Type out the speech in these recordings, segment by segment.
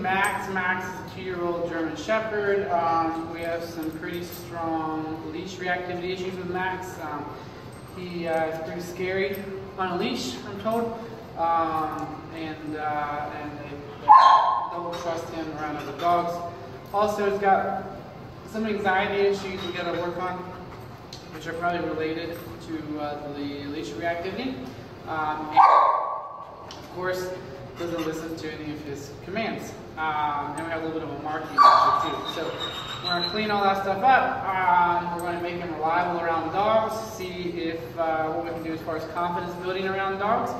Max. Max is a 2-year-old German Shepherd. We have some pretty strong leash reactivity issues with Max. He is pretty scary on a leash, I'm told, and they don't trust him around other dogs. Also, he's got some anxiety issues we got to work on, which are probably related to the leash reactivity. And of course, doesn't listen to any of his commands. And we have a little bit of a marking issue too. So we're going to clean all that stuff up. We're going to make him reliable around dogs, see if what we can do as far as confidence building around dogs,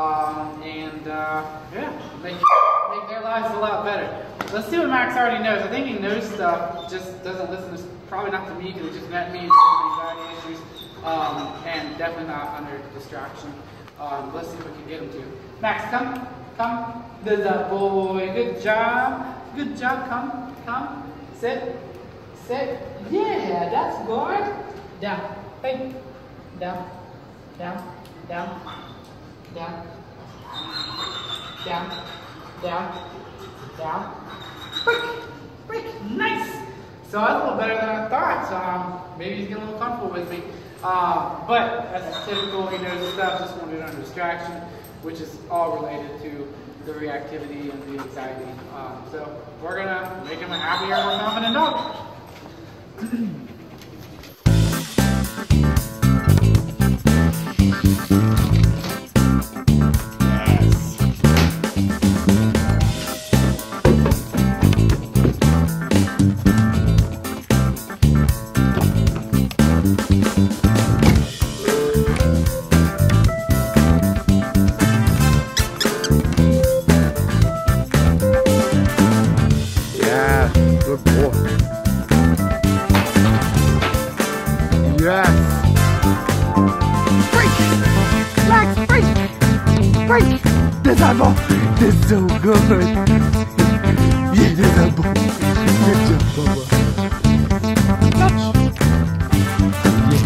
yeah, make their lives a lot better. Let's see what Max already knows. I think he knows stuff, just doesn't listen. To, probably not to me because he just met me and some anxiety issues, and definitely not under distraction. Let's see if we can get him to. Max, come. Come. Good boy. Good job. Good job. Come. Sit. Yeah, that's good. Down. Hey. Down. Break. Nice. So that's a little better than I thought. Maybe he's getting a little comfortable with me. But as is typical, he knows stuff, just won't do it under distraction, which is all related to the reactivity and the anxiety. So we're gonna make him a happier, more confident dog. Good boy. Yes. Break! Max, break! That's our ball. That's so good. Yeah, that's our ball. Good job, Bubba. Touch. Yes.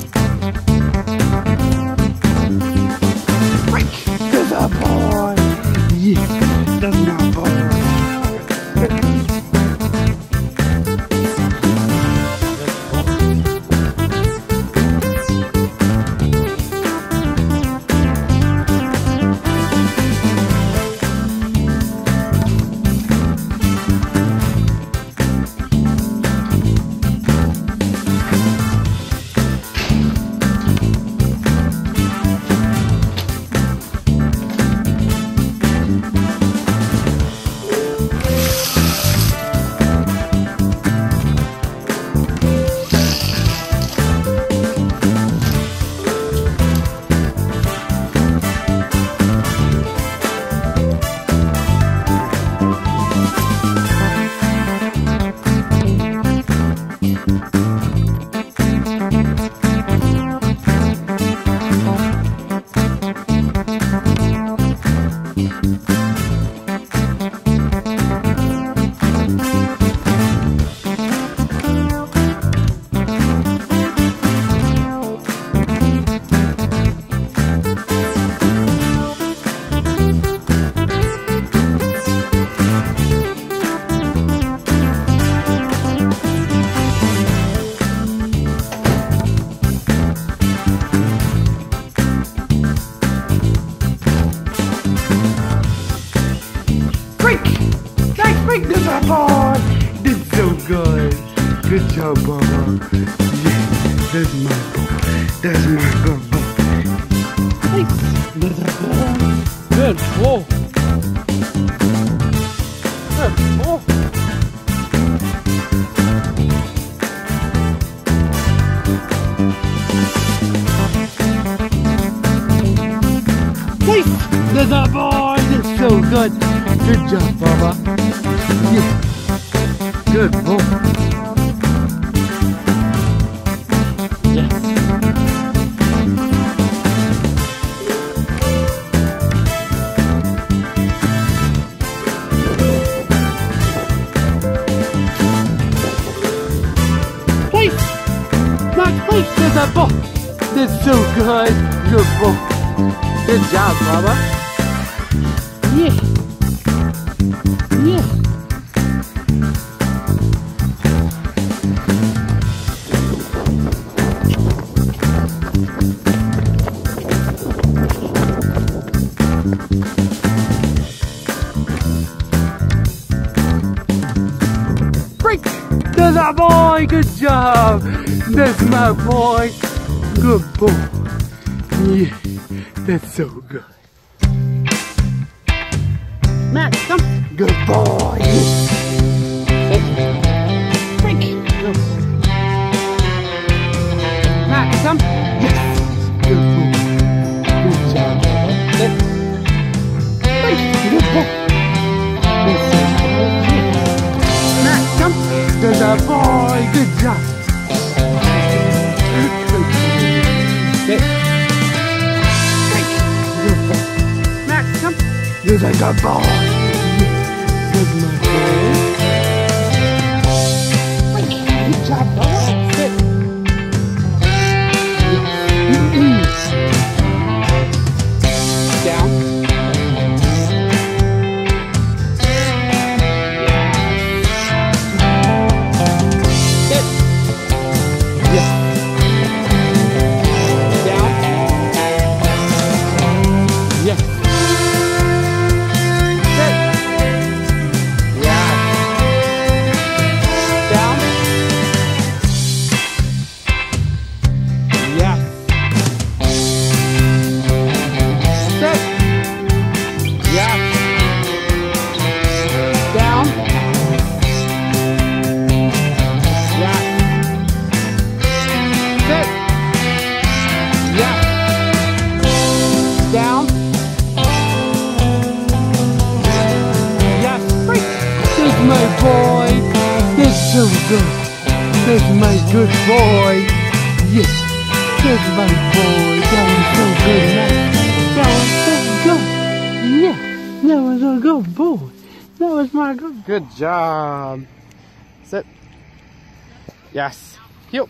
Break! That's our ball. Yes, that's our ball. That's my boy. That's so good. Good job, Bubba. Yeah, that's my boy. That's my good boy. Nice. That's a boy. Good boy. Good boy. Nice. That's a boy. That's so good. Good job, Bubba. Yeah. Good boy. Yes. Place. Max, place. There's a ball. That's so good. Good boy. Good job, Bubba. Yeah. Yeah. That's our boy. Good job. That's my boy. Good boy. Yeah, that's so good. Max, come. Good boy. Break. Go. Max, come. Yes. Good boy. Good job. Sit. Break. Good boy. That's so good. Max, come. That's our boy. Good job. Sit. Max, come. You're like a boy. Good, my boy. Good job, boy. Sit. Down. Sit. Yeah. Down. Yeah. My boy, that's so good. That's my good boy. Yes, that's my boy. That was so good, man. That was so good. Yeah, that was a good boy. That was my good. Good job. Sit. Yes. Heel.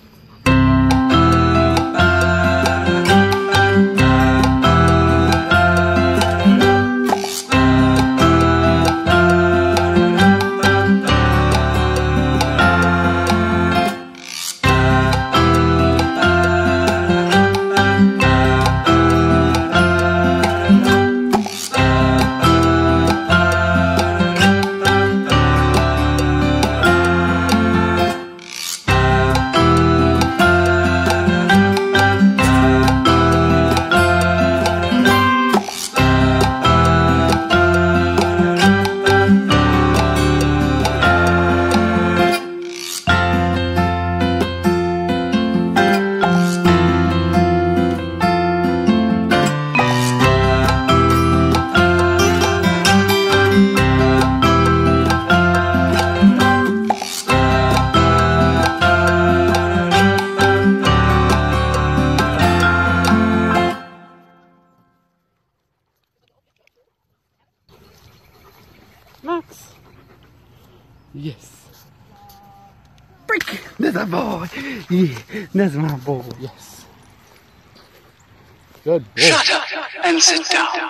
Max. Yes. Break. That's a boy. Yeah, that's my boy. Yes. Good boy. Shut up and sit down.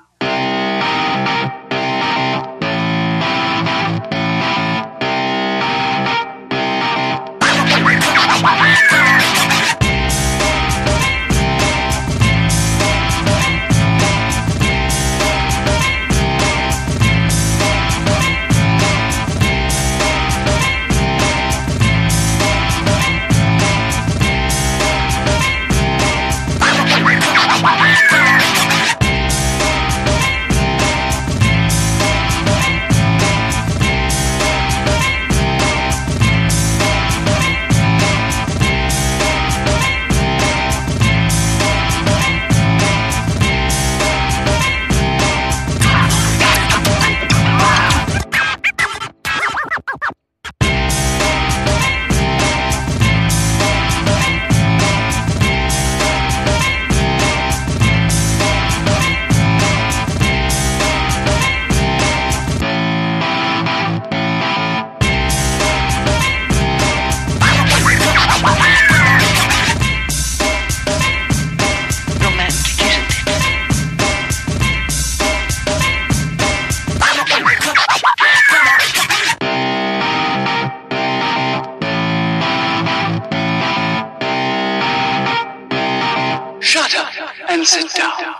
Shut up and sit down.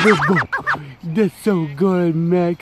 good boy. That's so good, Max.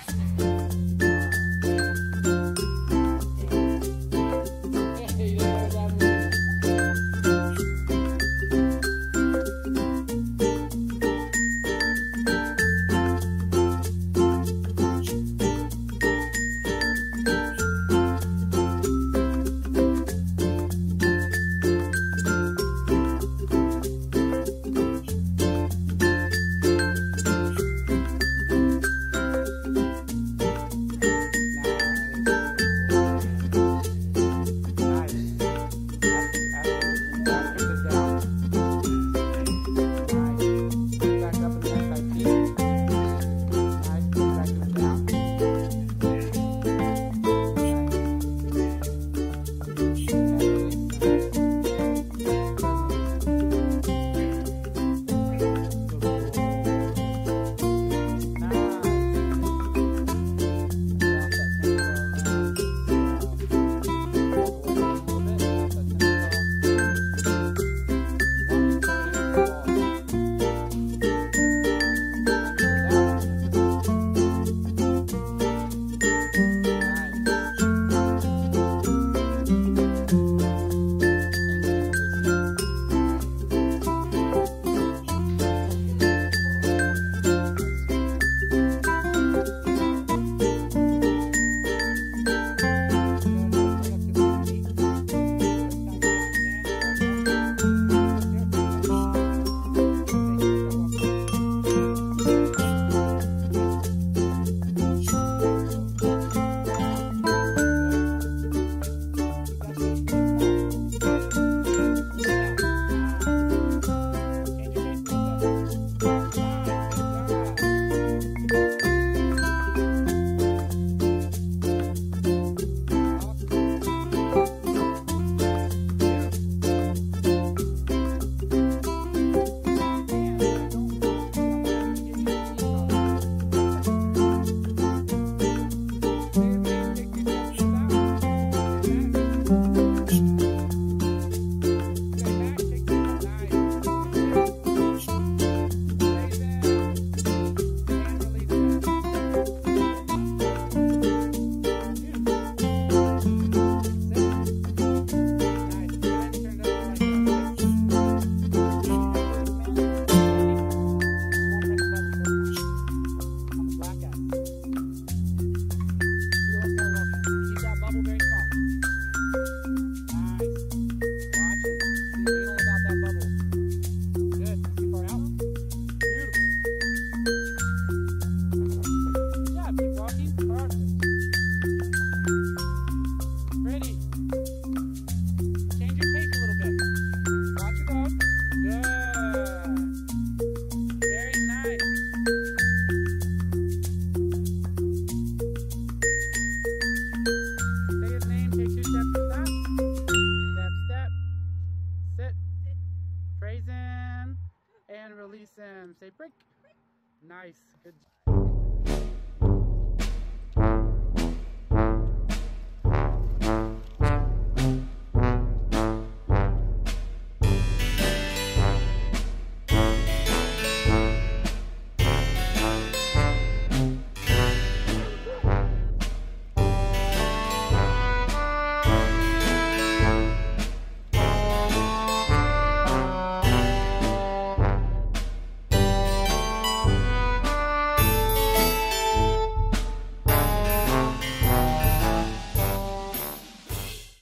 Praise him and release him. Say break. Nice. Good job.